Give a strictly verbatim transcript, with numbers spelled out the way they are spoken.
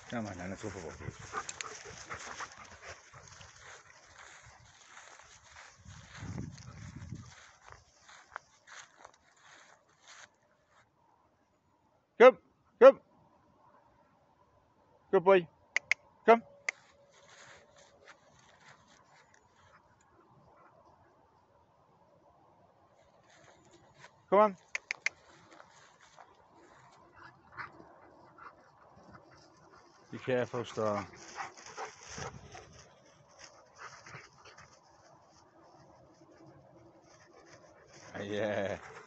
Come on, then, let's go for a walk. Come, come. Good boy. Come. Come on. Be careful, Star. Yeah.